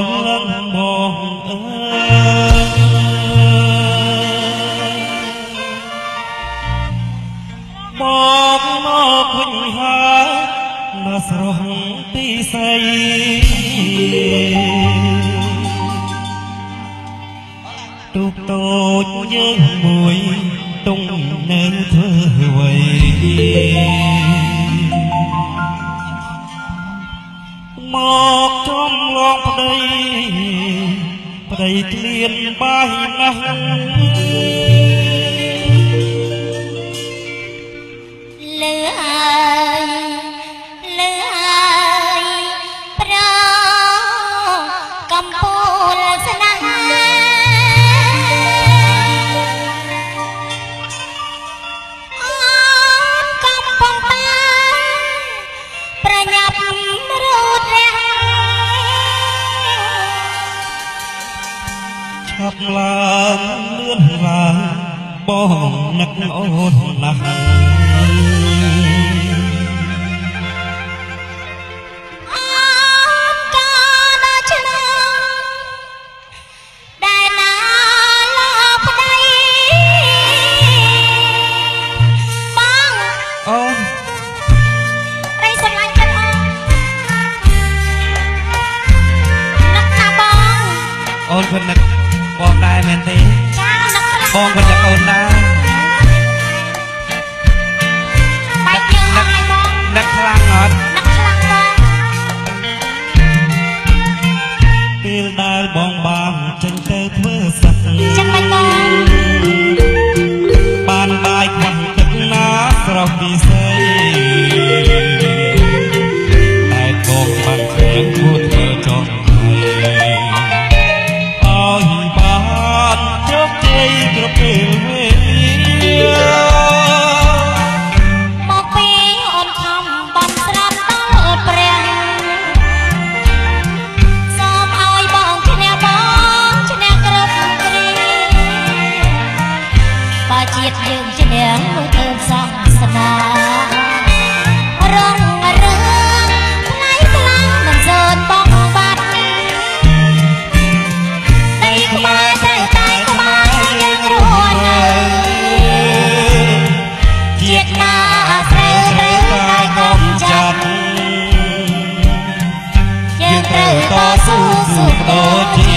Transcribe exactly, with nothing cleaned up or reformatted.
លឹងបងអើបងមកវិញហើយនៅស្រស់ទីស័យទូកតូចយើងមួយទុំនៅធ្វើអ្វីមកចំឡងប្តីប្តីក្លៀនបាយណាស់លើហើយលើហើយប្រកំពូលស្នេហ៍អត់កំពុងតែប្រញាប់រត់រះឆាប់ឡើងលឿនឡើងបងនឹកអូនណាស់អូនคนนึกបងដែរមែនទេបងคนនឹកអូនដែរបែកយើងហើយបងនឹកខ្លាំងអត់នឹកខ្លាំងបងពេលដែលបងបានចេញទៅធ្វើសឹកចឹងមិនបងបានបាយខ្វះទឹកណាស្រស់ពិសេសតែបងបានឃើញគួរធ្វើចង់គ្រប់ពេលវេលាមកពេលអូនខំបានស្រាប់ដល់ព្រះសូមឲ្យបងឈ្នះបងឈ្នះគ្រប់គ្រាបើជាតិយើងឈ្នះនោះទៅសង្សនារងរឿងថ្ងៃខ្លាំងមិនសូនបងបាត់ដីខ្មែរតែតែខ្មែរយើងរស់នៅជាតិណាត្រូវត្រូវតែកុំចាត់យើងត្រូវតស៊ូสู้ដូច